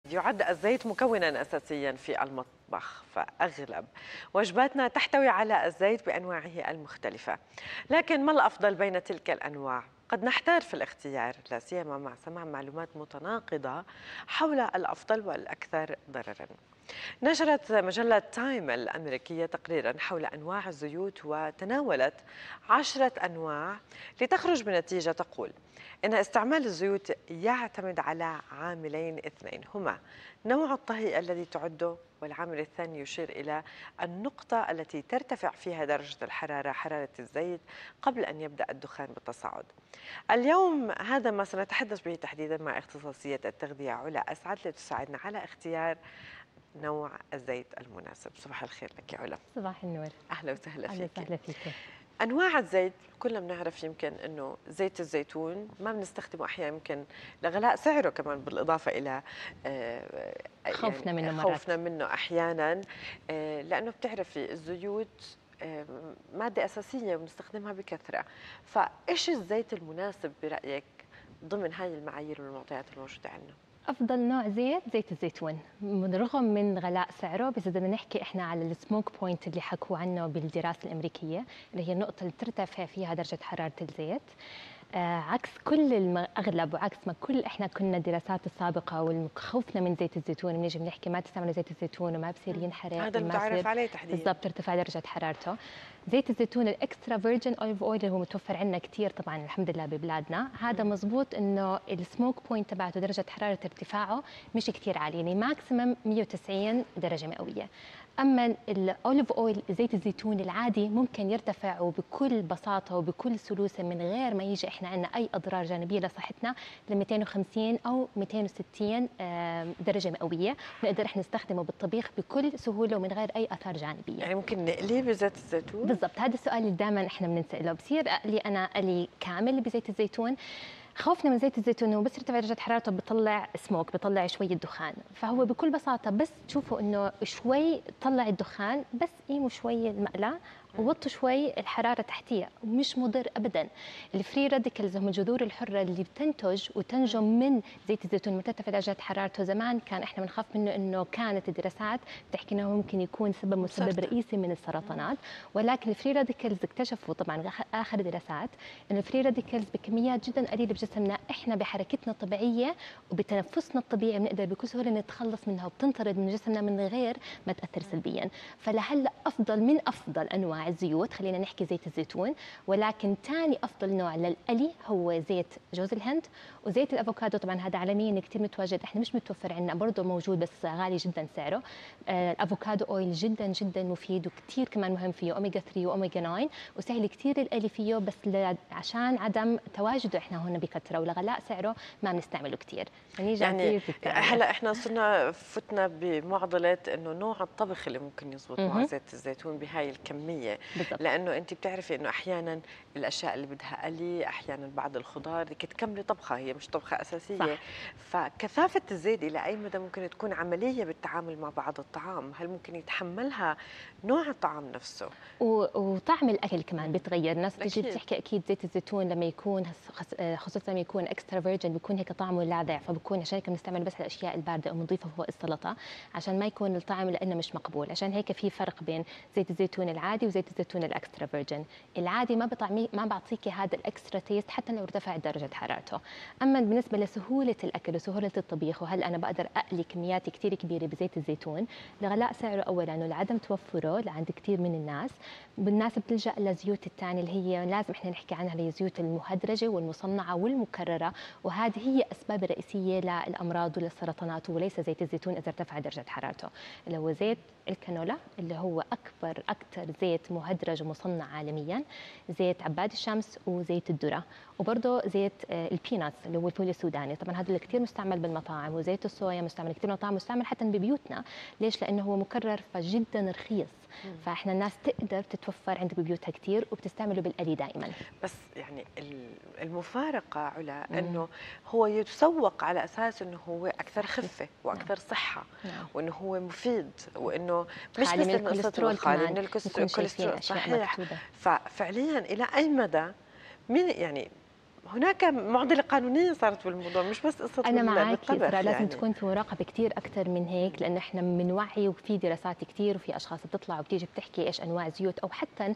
يعد الزيت مكونا أساسيا في المطبخ، فأغلب وجباتنا تحتوي على الزيت بأنواعه المختلفة. لكن ما الأفضل بين تلك الأنواع؟ قد نحتار في الاختيار، لا سيما مع سماع معلومات متناقضة حول الأفضل والأكثر ضررا. نشرت مجلة تايم الأمريكية تقريرا حول أنواع الزيوت، وتناولت 10 أنواع لتخرج بنتيجة تقول إن استعمال الزيوت يعتمد على عاملين اثنين، هما نوع الطهي الذي تعده، والعامل الثاني يشير إلى النقطة التي ترتفع فيها درجة الحرارة، حرارة الزيت، قبل أن يبدأ الدخان بالتصاعد. اليوم هذا ما سنتحدث به تحديدا مع اختصاصية التغذية علا أسعد لتساعدنا على اختيار نوع الزيت المناسب. صباح الخير لك يا علا. صباح النور. أهلا وسهلا أهلا فيك. وسهلا فيك. أنواع الزيت كلنا بنعرف، يمكن أنه زيت الزيتون ما بنستخدمه أحيانا، يمكن لغلاء سعره كمان، بالإضافة إلى خوفنا منه مرات. خوفنا منه أحيانا، لأنه بتعرفي الزيوت مادة أساسية وبنستخدمها بكثرة. فإيش الزيت المناسب برأيك ضمن هاي المعايير والمعطيات الموجودة عندنا؟ أفضل نوع زيت الزيتون، بالرغم من غلاء سعره، بس بدنا نحكي إحنا على السموك بوينت اللي حكوا عنه بالدراسة الأمريكية، اللي هي النقطة اللي ترتفع فيها درجة حرارة الزيت. عكس كل اغلب وعكس ما كل احنا كنا الدراسات السابقه وخوفنا من زيت الزيتون، بنيجي بنحكي ما تستعملوا زيت الزيتون وما بصير ينحرق، هذا المتعارف عليه تحديدا. بالضبط، ترتفع درجه حرارته. زيت الزيتون الاكسترا فيرجن اوليف اويل اللي هو متوفر عندنا كثير طبعا الحمد لله ببلادنا، هذا مزبوط انه السموك بوينت تبعته درجه حراره ارتفاعه مش كثير عاليه، يعني ماكسيمم 190 درجه مئويه. اما الاوليف اويل زيت الزيتون العادي ممكن يرتفع وبكل بساطه وبكل سلوسه من غير ما يجي احنا عندنا اي اضرار جانبيه لصحتنا ل 250 او 260 درجه مئويه، ونقدر احنا نستخدمه بالطبيخ بكل سهوله ومن غير اي اثار جانبيه. يعني ممكن نقليه بزيت الزيتون؟ بالضبط، هذا السؤال اللي دائما احنا بننساله، بصير اقلي انا قلي كامل بزيت الزيتون؟ خوفنا من زيت الزيتون انه بس يرتفع درجه حرارته بيطلع سموك، بيطلع شويه دخان، فهو بكل بساطه بس تشوفوا انه شوي طلع الدخان، بس قيموا شوي المقلاه ووطوا شوي الحراره تحتيها، ومش مضر ابدا. الفري راديكالز هم الجذور الحره اللي بتنتج وتنجم من زيت الزيتون مرتفع درجه حرارته. زمان كان احنا بنخاف منه، انه كانت الدراسات بتحكي انه ممكن يكون مسبب رئيسي من السرطانات، ولكن الفري راديكالز اكتشفوا طبعا اخر دراسات انه الفري راديكالز بكميات جدا قليله بجسمنا، احنا بحركتنا الطبيعيه وبتنفسنا الطبيعي بنقدر بكل سهوله نتخلص منها وبتنطرد من جسمنا من غير ما تاثر سلبيا. فلهلا افضل من افضل انواع الزيوت خلينا نحكي زيت الزيتون، ولكن ثاني افضل نوع للقلي هو زيت جوز الهند وزيت الافوكادو. طبعا هذا عالميا كثير متواجد، احنا مش متوفر عندنا، برضه موجود بس غالي جدا سعره. الافوكادو اويل جدا جدا مفيد وكثير كمان مهم، فيه اوميجا 3 واوميجا 9 وسهل كثير القلي فيه، بس عشان عدم تواجده احنا هون بكثره ولغلاء سعره ما بنستعمله كثير. يعني هلا احنا صرنا فتنا بمعضله انه نوع الطبخ اللي ممكن يزبط مع زيت الزيتون بهاي الكميه بالضبط. لانه انت بتعرفي انه احيانا الاشياء اللي بدها قلي، احيانا بعض الخضار بدك تكملي طبخه هي مش طبخه اساسيه صح. فكثافه الزيت الى اي مدى ممكن تكون عمليه بالتعامل مع بعض الطعام؟ هل ممكن يتحملها نوع الطعام نفسه؟ وطعم الاكل كمان بيتغير. الناس بتجي بتحكي اكيد زيت الزيتون لما يكون خصوصا لما يكون اكسترا فيرجن بيكون هيك طعمه لاذع، فبكون عشان هيك بنستعمل بس الاشياء البارده او بنضيفها فوق السلطه عشان ما يكون الطعم لانه مش مقبول. عشان هيك في فرق بين زيت الزيتون العادي وزيت الزيتون الاكسترا فيرجن. العادي ما بعطيكي هذا الاكسترا تيست حتى لو ارتفعت درجه حرارته. اما بالنسبه لسهوله الاكل وسهوله الطبيخ، وهل انا بقدر اقلي كميات كثير كبيره بزيت الزيتون؟ لغلاء سعره اولا ولعدم توفره لعند كثير من الناس بتلجا للزيوت الثانيه اللي هي لازم احنا نحكي عنها، اللي هي الزيوت المهدرجه والمصنعه والمكرره، وهذه هي اسباب الرئيسيه للامراض وللسرطانات، وليس زيت الزيتون اذا ارتفع درجه حرارته. اللي هو زيت الكانولا اللي هو اكثر زيت مهدرج ومصنع عالميا، زيت عباد الشمس وزيت الذره، وبرضه زيت البيناتس اللي هو الفول السوداني. طبعا هذا اللي كثير مستعمل بالمطاعم، وزيت الصويا مستعمل كثير بالمطاعم، مستعمل حتى ببيوتنا. ليش؟ لانه هو مكرر فجدا رخيص، فاحنا الناس تقدر تتوفر عند ببيوتها كثير وبتستعمله بالقلي دائما. بس يعني المفارقه علا انه هو يتسوق على اساس انه هو اكثر خفه واكثر صحه، وانه هو مفيد، وانه مش بس الكوليسترول خالي من الكوليسترول صحيح. ففعليا الى اي مدى مين يعني هناك معضله قانونيه صارت بالموضوع، مش بس قصه أنا معك بالطبخ لازم يعني. تكون في مراقبة كتير أكثر من هيك، لأنه إحنا بنوعي وفي دراسات كتير وفي أشخاص بتطلع وبتيجي بتحكي إيش أنواع زيوت، أو حتى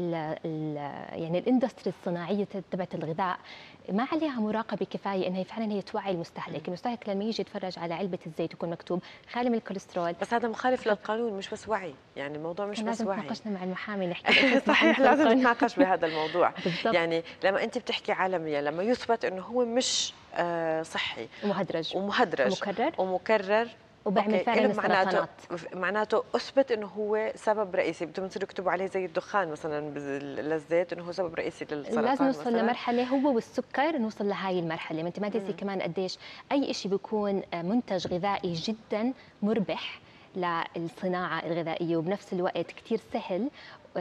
ال يعني الاندستري الصناعية تبعت الغذاء ما عليها مراقبة كفاية إنها فعلا هي توعي المستهلك. المستهلك لما يجي يتفرج على علبة الزيت يكون مكتوب خالي من الكوليسترول. بس هذا مخالف للقانون، مش بس وعي، يعني الموضوع مش كان بس لازم وعي. تناقشنا مع المحامي نحكي صحيح، لازم نتناقش بهذا الموضوع. بالضبط. يعني لما انت بتحكي عالميا، لما يثبت انه هو مش صحي ومهدرج ومهدرج ومكرر ومكرر، وبيعمل اوكي، فعلا إله السرطانات. معناته اثبت انه هو سبب رئيسي، بدهم يصيروا يكتبوا عليه زي الدخان مثلا للزيت انه هو سبب رئيسي للسرطان لازم نوصل مثلا. لمرحله هو والسكر نوصل لهاي المرحله. ما انت ما تنسي كمان قديش اي شيء بيكون منتج غذائي جدا مربح للصناعه الغذائيه وبنفس الوقت كثير سهل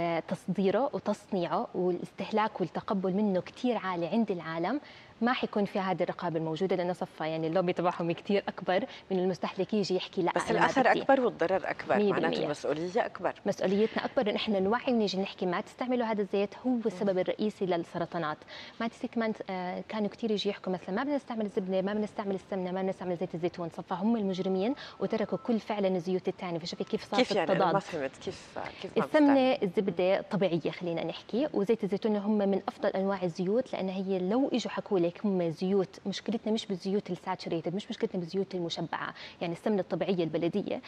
تصديره وتصنيعه والاستهلاك والتقبل منه كثير عالي عند العالم، ما حيكون في هذه الرقابه الموجوده، لانه صفى يعني اللوبي تبعهم كثير اكبر من المستهلك يجي يحكي لا. بس أنا ما الاثر بدي. اكبر والضرر اكبر، 100%. معناته المسؤوليه اكبر. مسؤوليتنا اكبر ان احنا نوعي ونيجي نحكي ما تستعملوا هذا الزيت، هو السبب الرئيسي للسرطانات. ما تنسي كمان كانوا كثير يجي يحكوا مثلا ما بدنا نستعمل الزبده، ما بدنا نستعمل السمنه، ما بدنا نستعمل زيت الزيتون، صفى هم المجرمين وتركوا كل فعلا الزيوت الثانيه. فشوفي كيف صار كيف يعني؟ التضاد. أنا ما فهمت كيف ما السمنه الزبده طبيعيه خلينا نحكي، وزيت الزيتون هم من افضل انواع الزيوت، لان هي لو اجوا حكوا لك هم زيوت، مشكلتنا مش بالزيوت الساتوريتد، مش مشكلتنا بالزيوت المشبعه، يعني السمنه الطبيعيه البلديه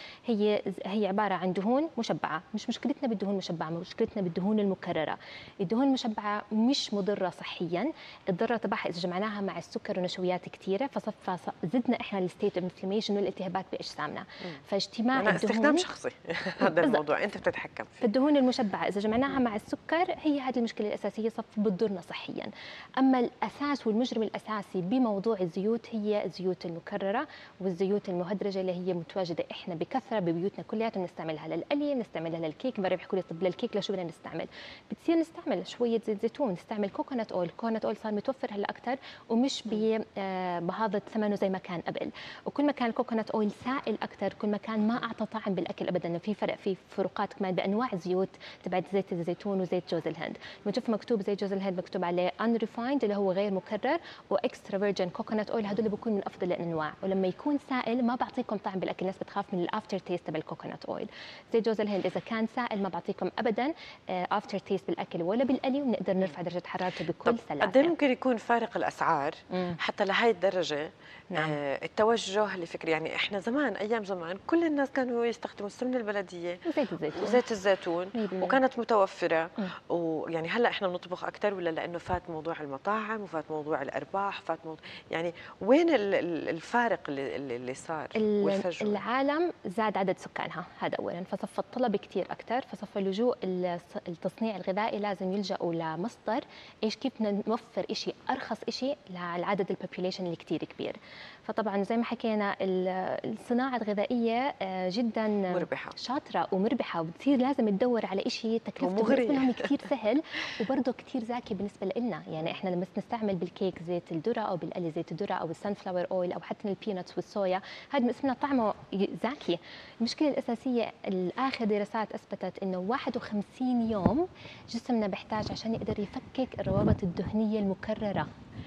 هي عباره عن دهون مشبعه، مش مشكلتنا بالدهون المشبعه، مشكلتنا بالدهون المكرره. الدهون المشبعه مش مضره صحيا، الضرر تبعها اذا جمعناها مع السكر ونشويات كثيره فصفى زدنا احنا الستيت اوف انفلاميشن والالتهابات باجسامنا. فاجتماع أنا الدهون استخدام شخصي هذا الموضوع انت بتتحكم فيه. فالدهون المشبعه اذا جمعناها مع السكر هي هذه المشكله الاساسيه، صف بتضرنا صحيا. اما الاساس والمجرم الاساسي بموضوع الزيوت هي الزيوت المكرره والزيوت المهدرجه اللي هي متواجده احنا بكثره ببيوتنا كلياتنا، بنستعملها للقلي، بنستعملها للكيك. برا بيحكوا لي طب للكيك لشو بدنا نستعمل؟ بتصير نستعمل شويه زيت زيتون، نستعمل كوكونات اويل. الكوكونات اويل صار متوفر هلا اكثر ومش بهذا ثمنه زي ما كان قبل، وكل ما كان الكوكونات اويل سائل اكثر كل ما كان ما اعطى طعم بالاكل ابدا. انه في فرق، في فروقات كمان بانواع الزيوت تبعت زيت الزيتون وزيت جوز الهند. بنشوف مكتوب زيت جوز الهند مكتوب عليه unrefined اللي هو غير مكرر، واكسترا فيرجن كوكونات اويل هدول بيكون من افضل الانواع، ولما يكون سائل ما بعطيكم طعم بالاكل. الناس بتخاف من الافتر تيست تبع الكوكونات اويل. زيت جوز الهند اذا كان سائل ما بعطيكم ابدا افتر تيست بالاكل ولا بالقلي، وبنقدر نرفع درجه حرارته بكل سلاسه. قد ايه ممكن يكون فارق الاسعار حتى لهي الدرجه؟ نعم. التوجه لفكرة، يعني احنا زمان ايام زمان كل الناس كانوا يستخدموا السمنه البلديه وزيت الزيتون وكانت متوفره. ويعني هلا احنا بنطبخ اكثر ولا لانه فات موضوع المطاعم وفات موضوع الارباح، فات موضوع يعني وين الفارق اللي صار والفجوه؟ العالم زاد عدد سكانها هذا اولا، فصفى الطلب كثير اكثر، فصفى لجوء التصنيع الغذائي لازم يلجأوا لمصدر ايش كيف بدنا نوفر شيء ارخص شيء للعدد البوبيوليشن اللي كثير كبير. فطبعا زي ما حكينا الصناعه الغذائيه جدا مربحه شاطره ومربحه، وبتصير لازم تدور على شيء تكلفته بالنسبه لهم كثير سهل وبرضه كثير زاكي بالنسبه لنا. يعني احنا لما نستعمل بالكيك زيت الذره او بالقلي زيت الذره او السان فلاور اويل او حتى البيناتس والصويا، هذا بالنسبه لنا طعمه زاكي. المشكله الاساسيه الاخر دراسات اثبتت انه 51 يوم جسمنا بيحتاج عشان يقدر يفكك الروابط الدهنيه المكرره.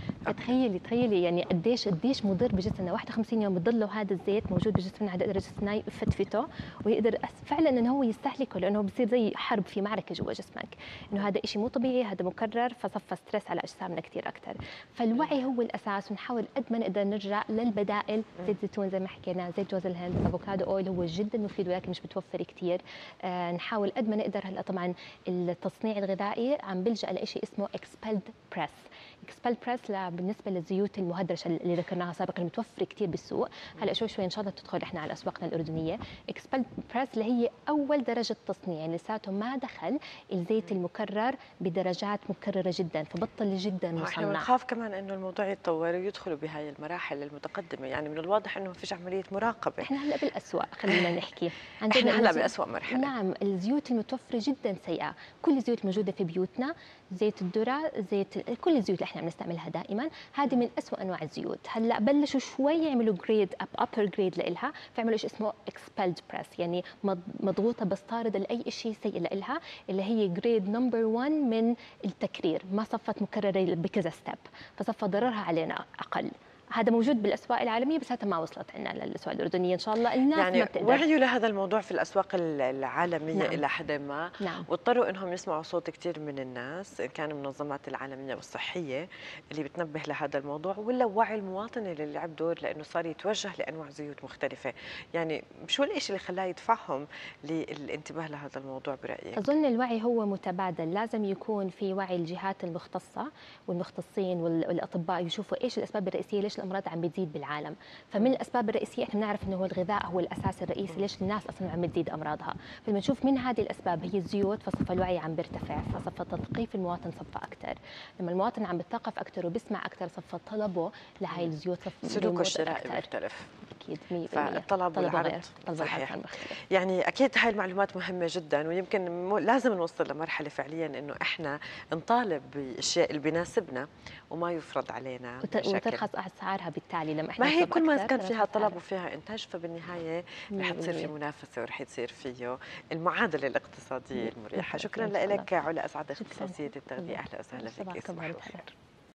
تخيلي يعني قديش مضر بجسمنا. 51 يوم بضله هذا الزيت موجود بجسمنا على قدر جسمنا يفتفته ويقدر فعلا انه هو يستهلكه، لانه بصير زي حرب في معركه جوا جسمك، انه هذا شيء مو طبيعي، هذا مكرر، فصفى ستريس على اجسامنا كثير اكثر. فالوعي هو الاساس، ونحاول قد ما نقدر نرجع للبدائل. زيت زيتون زي ما حكينا، زيت جوز الهند، الافوكادو اويل هو جدا مفيد ولكن مش بتوفر كثير. نحاول قد ما نقدر. هلا طبعا التصنيع الغذائي عم بلجأ لشيء اسمه اكسبلد بريس. اكسبلد بريس بالنسبه للزيوت المهدرجه اللي ذكرناها سابقا المتوفره كثير بالسوق، هلا شوي ان شاء الله تدخل احنا على اسواقنا الاردنيه. اكسبلد بريس اللي هي اول درجه تصنيع، لساته ما دخل الزيت المكرر بدرجات مكرره جدا، فبطل جدا مصنع. احنا بنخاف كمان انه الموضوع يتطور ويدخلوا بهاي المراحل المتقدمه، يعني من الواضح انه ما فيش عمليه مراقبه. احنا هلا بالاسواق خلينا نحكي احنا هلا باسوأ مرحله. نعم، الزيوت المتوفره جدا سيئه. كل الزيوت الموجوده في بيوتنا زيت الذره، كل الزيوت اللي احنا بنستعملها دائما، هذه من أسوأ انواع الزيوت. هلا بلشوا شوي يعملوا جريد ابر جريد لها، فعملوا شيء اسمه اكسبلد بريس، يعني مضغوطه بس طارده لاي شيء سيء لها، اللي هي جريد نمبر 1 من التكرير، ما صفت مكرره بكذا ستيب، فصفى ضررها علينا اقل. هذا موجود بالاسواق العالميه بس هذا ما وصلت عندنا للاسواق الاردنيه ان شاء الله. الناس يعني ما بتقدر وعيوا لهذا الموضوع في الاسواق العالميه نعم. الى حد ما، نعم. واضطروا انهم يسمعوا صوت كثير من الناس، ان كان المنظمات العالميه والصحيه اللي بتنبه لهذا الموضوع، ولا وعي المواطن اللي لعب دور لانه صار يتوجه لانواع زيوت مختلفه. يعني شو الشيء اللي خلاه يدفعهم للانتباه لهذا الموضوع برايك؟ أظن الوعي هو متبادل، لازم يكون في وعي الجهات المختصة والمختصين والأطباء يشوفوا إيش الأسباب الرئيسية ليش الأمراض عم بتزيد بالعالم. فمن الأسباب الرئيسية إحنا بنعرف إنه هو الغذاء هو الأساس الرئيسي ليش الناس أصلا عم بتزيد أمراضها، فلما نشوف من هذه الأسباب هي الزيوت فصفى الوعي عم بيرتفع، فصفى تثقيف المواطن صفى أكثر. لما المواطن عم بيتثقف أكثر وبيسمع أكثر صفى طلبه لهي الزيوت سلوكه الشرائي بيختلف. أكيد 100%. فالطلب والعرض صحيح. يعني اكيد هاي المعلومات مهمه جدا، ويمكن لازم نوصل لمرحله فعليا انه احنا نطالب بالاشياء اللي بيناسبنا وما يفرض علينا بشكل. وترخص اسعارها بالتالي لما احنا ما هي كل ما كان فيها طلب وفيها انتاج فبالنهايه رح تصير في منافسه ورح يصير فيه المعادله الاقتصاديه المريحه. شكرا لك علا اسعد، اختصاصيه التغذيه، اهلا وسهلا فيك. صباحكم خير.